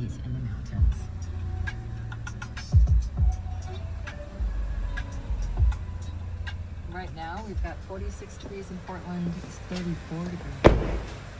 degrees in the mountains. Right now, we've got 46 degrees in Portland. It's 34 degrees.